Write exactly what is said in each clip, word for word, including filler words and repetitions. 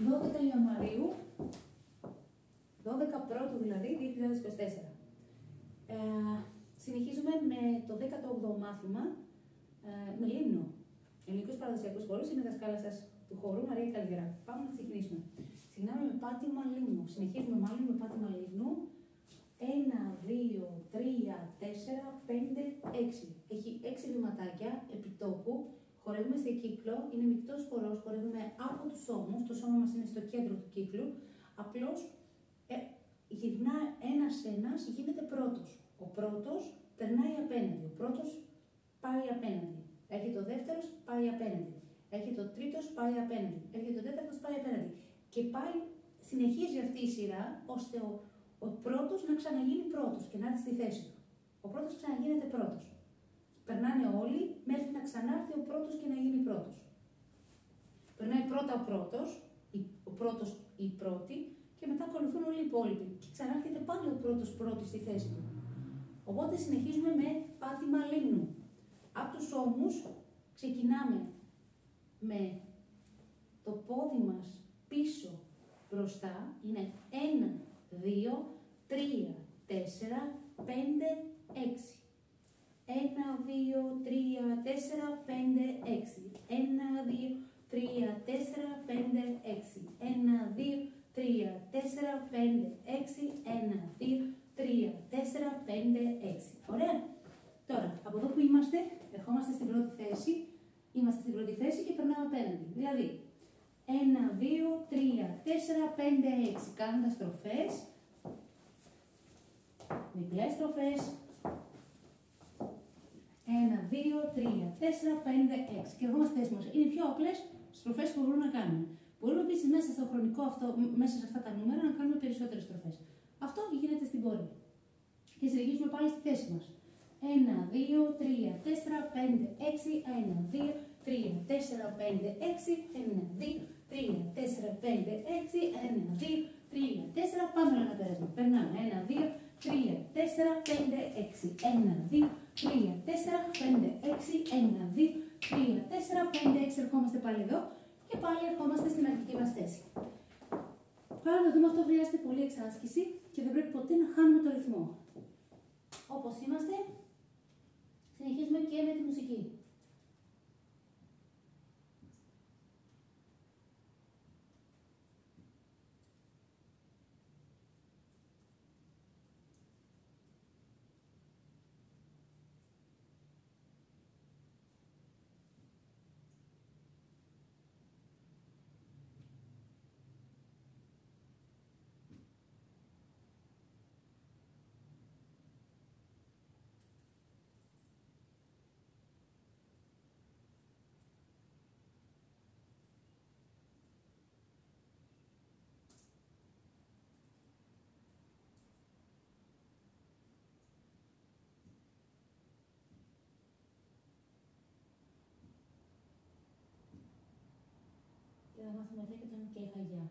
δώδεκα Ιανουαρίου, δώδεκα πρώτου δηλαδή, δύο χιλιάδες είκοσι τέσσερα. Ε, συνεχίζουμε με το δέκατο όγδοο μάθημα ε, με λίμνο. Ελληνικός παραδοσιακός χώρος, είμαι δασκάλα σας του χώρου, Μαρία Καλγερά. Πάμε να ξεκινήσουμε. Ξεκινάμε με πάτημα λίμνου. Συνεχίζουμε μάλλον με πάτημα λίμνου. ένα, δύο, τρία, τέσσερα, πέντε, έξι. Έχει έξι βηματάκια επιτόπου. Χορεύουμε σε κύκλο, είναι μεικτός χορός, χορεύουμε από τους ώμους. Το σώμα μας είναι στο κέντρο του κύκλου. Απλώς ε, γυρνά ένας-ένας, γίνεται πρώτος. Ο πρώτος περνάει απέναντι. Ο πρώτος πάει απέναντι. Έρχεται ο δεύτερος, πάει απέναντι. Έρχεται ο τρίτος, πάει απέναντι. Έρχεται ο τέταρτος, πάει απέναντι. Και πάει, συνεχίζει αυτή η σειρά, ώστε ο, ο πρώτος να ξαναγίνει πρώτος και να έρθει στη θέση του. Ο πρώτος ξαναγίνεται πρώτος. Περνάνε όλοι μέχρι να ξανάρθει ο πρώτος και να γίνει πρώτος. Περνάει πρώτα ο πρώτος, ο πρώτος ή η πρώτη, και μετά ακολουθούν όλοι οι υπόλοιποι. Και ξανάρχεται πάλι ο πρώτος πρώτη στη θέση του. Οπότε συνεχίζουμε με πάτημα λίμνου. Από τους ώμους ξεκινάμε με το πόδι μας πίσω μπροστά. Είναι ένα, δύο, τρία, τέσσερα, πέντε, έξι. ένα, δύο, τρία, τέσσερα, πέντε, έξι. ένα, δύο, τρία, τέσσερα, πέντε, έξι. ένα, δύο, τρία, τέσσερα, πέντε, έξι. ένα, δύο, τρία, τέσσερα, πέντε, έξι. Ωραία. Τώρα, από εδώ που είμαστε, ερχόμαστε στην πρώτη θέση. Είμαστε στην πρώτη θέση και περνάμε απέναντι. Δηλαδή, ένα, δύο, τρία, τέσσερα, πέντε, έξι. Κάνοντας στροφές. Διπλές στροφές. ένα, δύο, τρία, τέσσερα, πέντε, έξι. Και ερχόμαστε θέση μας. Είναι πιο απλές στροφές που μπορούμε να κάνουμε. Μπορούμε επίσης μέσα στο χρονικό αυτό, μέσα σε αυτά τα νούμερα, να κάνουμε περισσότερες στροφές. Αυτό γίνεται στην πόρη. Και συνεχίζουμε πάλι στη θέση μας. ένα, δύο, τρία, τέσσερα, πέντε, έξι. ένα, δύο, τρία, τέσσερα, πέντε, έξι. ένα, δύο, τρία, τέσσερα, πέντε, έξι. ένα, δύο, τρία, τέσσερα. Πάμε ένα πέρασμα. Περνάμε. ένα, δύο, τρία, τέσσερα, πέντε, έξι. ένα, δύο, τρία, τέσσερα, πέντε, έξι. ένα, δύο, τρία, τέσσερα, πέντε, έξι. Ερχόμαστε πάλι εδώ και πάλι ερχόμαστε στην αρχική μας θέση. Πάρα να δούμε, αυτό χρειάζεται πολύ εξάσκηση και δεν πρέπει ποτέ να χάνουμε το ρυθμό. Όπως είμαστε, συνεχίζουμε και με τη μουσική. Και θα μάθουμε μετά και τον και η χαγιά.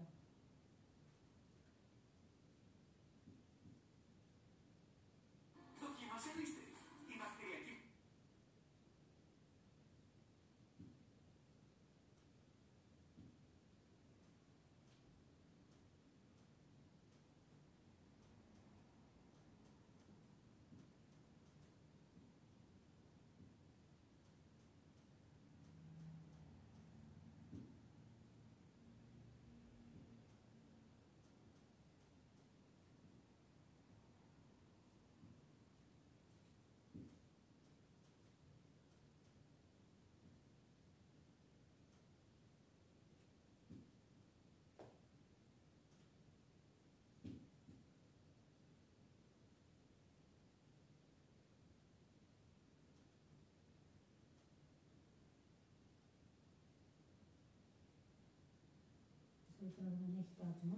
Τώρα δεν έχει πάτημα.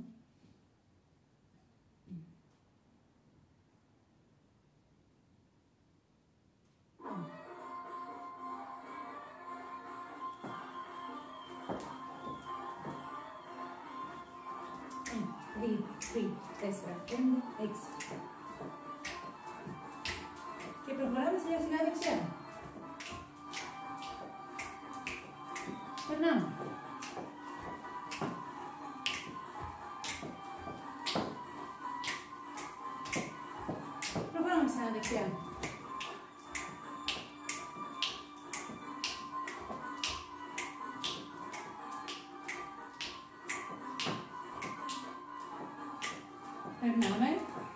Ένα, δύο, τρία, τέσσερα, πέντε, έξι. Και προχωράμε σιγά σιγά δεξιά. Περνάμε. Περνάμε.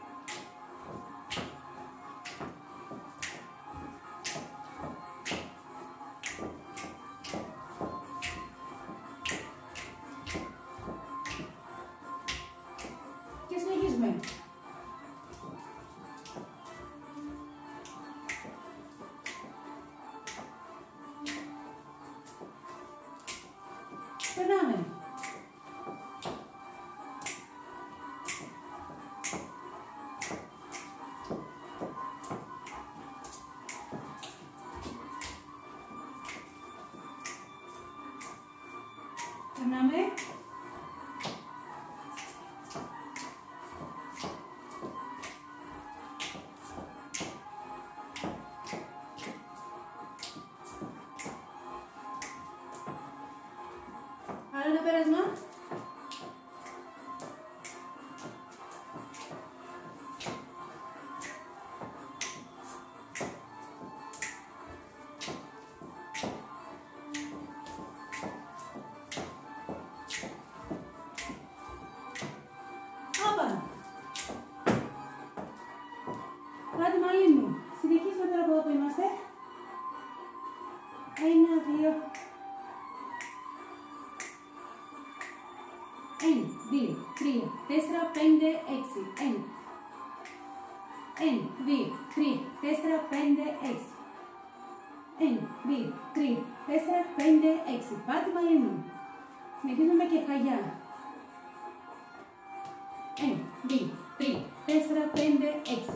Και συνεχίζουμε. Περνάμε. Περνάμε. Άλλο ένα πέρασμα. Όπα. Πάτε μαλλί μου. Συνεχίζουμε τώρα από εδώ που είμαστε. Ένα, δύο. Ένα, δύο, τρία, τέσσερα, πέντε, έξι. Ένα. Ένα, δύο, τρία, τέσσερα, πέντε, έξι. Ένα, δύο, τρία, τέσσερα, πέντε, έξι. Πάτε μαλλί μου. Συνεχίζουμε με κεφαλιά. Ένα, δύο, τρία, τέσσερα, πέντε, έξι.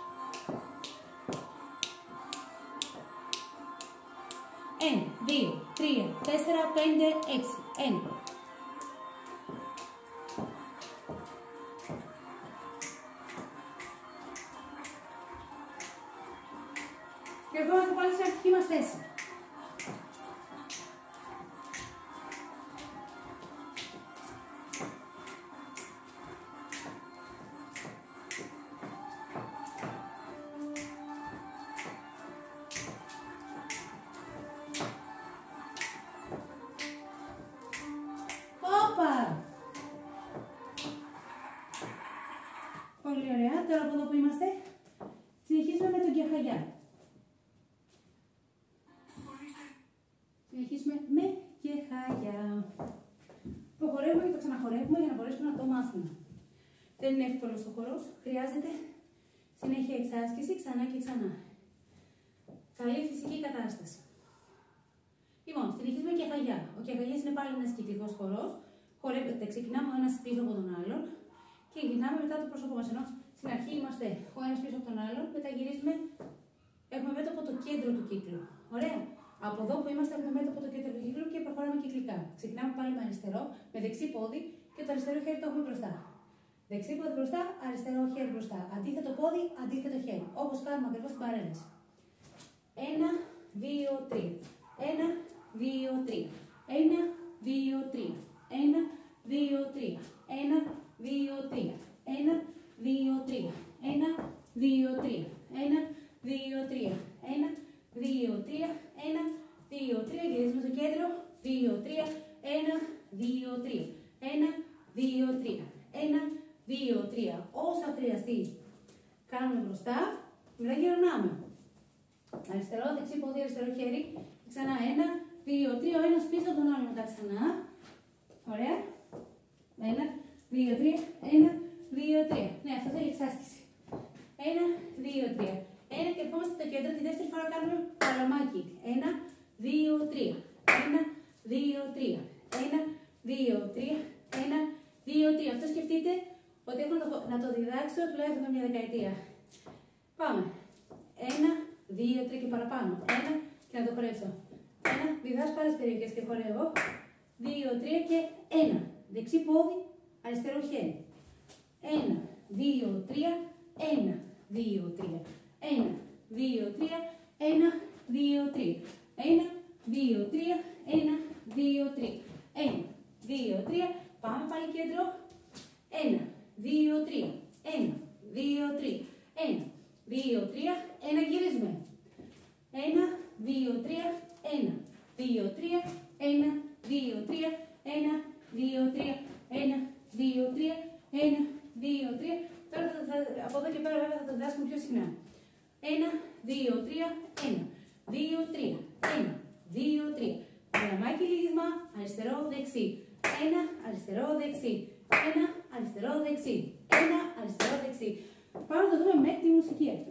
Ένα, δύο, τρία, τέσσερα, πέντε, έξι. Ένα. Και ερχόμαστε πάλι στην αρχική μας θέση. Όπα! Πολύ ωραία. Τώρα από εδώ που είμαστε, συνεχίζουμε με τον κεφαλιά. Συνεχίζουμε με κεφαλιά. Προχωρεύουμε και το ξαναχωρεύουμε για να μπορέσουμε να το μάθουμε. Δεν είναι εύκολο ο χορός. Χρειάζεται συνέχεια εξάσκηση, ξανά και ξανά. Καλή φυσική κατάσταση. Λοιπόν, συνεχίζουμε κεφαλιά. Ο κεφαλιάς είναι πάλι ένας κυκλικός χορός. Χορεύεται, ξεκινάμε ο ένας πίσω από τον άλλον και γυρνάμε μετά το πρόσωπό μας. Ενώ στην αρχή είμαστε ο ένας πίσω από τον άλλον, μετά γυρίζουμε, έχουμε μέτωπο το κέντρο του κύκλου. Ωραία. Από εδώ που είμαστε έχουμε μέτωπο το κέντρο του κύκλου και προχωράμε κυκλικά. Ξεκινάμε πάλι με αριστερό, με δεξί πόδι και το αριστερό χέρι το έχουμε μπροστά. Δεξί πόδι μπροστά, αριστερό χέρι μπροστά. Αντίθετο πόδι, αντίθετο χέρι. Όπως κάνουμε ακριβώς στην παρένεση. Ένα, δύο, τρία. Ένα, δύο, τρία. Ένα, δύο, τρία. Ένα, δύο, τρία. Ένα, δύο, τρία. Ένα, δύο, τρία. Ένα, δύο, τρία. Ένα, δύο, τρία. Ένα, δύο, τρία. Ένα, δύο, τρία. Γυρίζουμε στο κέντρο. Δύο, τρία. Ένα, δύο, τρία. Ένα, δύο, τρία. Ένα, δύο, τρία. Όσα χρειαστεί κάνουμε μπροστά. Μετά γυρνάμε. Αριστερό, δεξί πόδι, αριστερό χέρι. Ξανά ένα, δύο, τρία. Ο ένας πίσω τον άλλο μετά ξανά. Ωραία. Ένα, δύο, τρία. Ένα, δύο, τρία. Ναι, αυτό θέλει εξάσκηση. Ένα, δύο, τρία. Ένα και ερχόμαστε στο κέντρο. Τη δεύτερη φορά κάνουμε παλαμάκι. Ένα, δύο, τρία. Ένα, δύο, τρία. Ένα, δύο, τρία. Ένα, δύο, τρία. Αυτό σκεφτείτε ότι έχω να το, να το διδάξω τουλάχιστον μια δεκαετία. Πάμε. Ένα, δύο, τρία και παραπάνω. Ένα και να το χορέψω. Ένα, διδάσκω άλλες περιοχές και χορεύω. Δύο, τρία και ένα. Δεξί πόδι, αριστερό χέρι. Ένα, δύο, τρία, ένα, δύο, τρία. Ένα, δύο, τρία, ένα, δύο, τρία. Ένα, δύο, τρία, ένα, δύο, τρία. Ένα, δύο, τρία. Πάμε πάλι κέντρο. Ένα, δύο, τρία. Ένα, δύο, τρία. Ένα, δύο, τρία. Ένα, γυρίζουμε. Ένα, δύο, τρία. Ένα, δύο, τρία. Ένα, δύο, τρία. Ένα, δύο, τρία. Ένα, δύο, τρία. Ένα, δύο, τρία. πιο συχνά. Ένα, δύο, τρία, ένα, δύο, τρία, ένα, δύο, τρία. Γραμμάκι λύγισμα, αριστερό, δεξί. Ένα, αριστερό, δεξί. Ένα, αριστερό, δεξί. Ένα, αριστερό, δεξί. Πάμε να το δούμε με τη μουσική αυτό.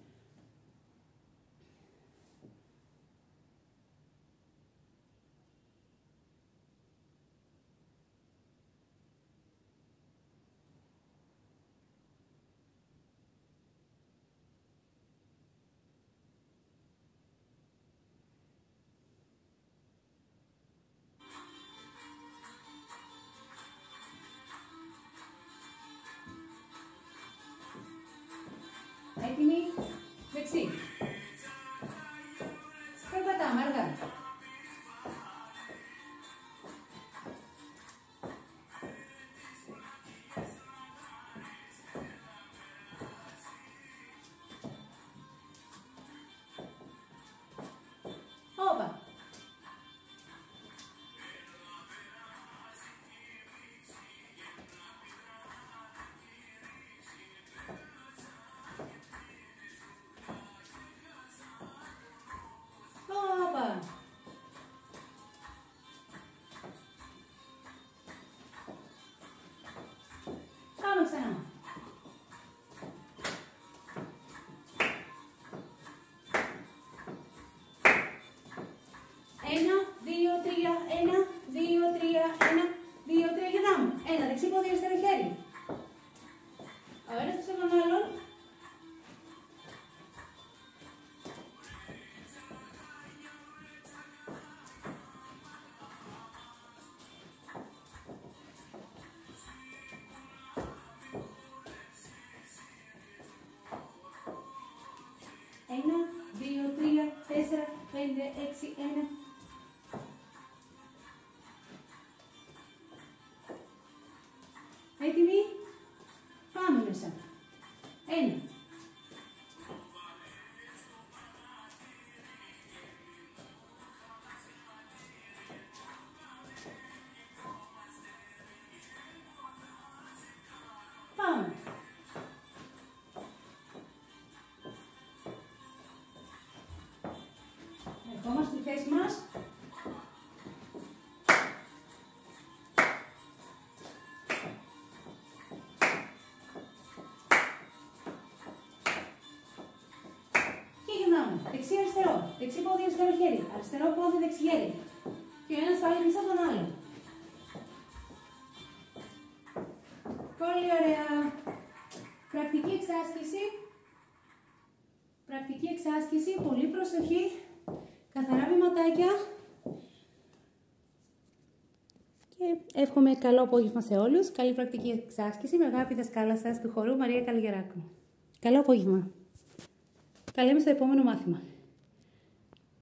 Έτοιμοι, δεξί. Περπατάμε αργά. Όπα. Όπα. Πάμε ξανά. Ένα, δύο, τρία, ένα, δύο, τρία, ένα, δύο, τρία, γυρνάμε. Ένα, δεξί πόδι, αριστερό χέρι. Ο ένας πίσω τον άλλον. Ένα, δύο, τρία, τέσσερα, πέντε, έξι, ένα. Έτοιμοι. Πάμε μέσα. Ένα. Πάμε. Ερχόμαστε στη θέση μας. Και γυρνάμε. Δεξί αριστερό. Δεξί πόδι αριστερό χέρι. Αριστερό πόδι δεξί χέρι. Και ο ένας πάλι πίσω τον άλλο. Πολύ ωραία. Πρακτική εξάσκηση. Πρακτική εξάσκηση. Πολύ προσοχή. Καθαρά βηματάκια. Και εύχομαι καλό απόγευμα σε όλους. Καλή πρακτική εξάσκηση με αγάπη δασκάλα σας του χορού Μαρία Καλογεράκου. Καλό απόγευμα. Τα λέμε στο επόμενο μάθημα.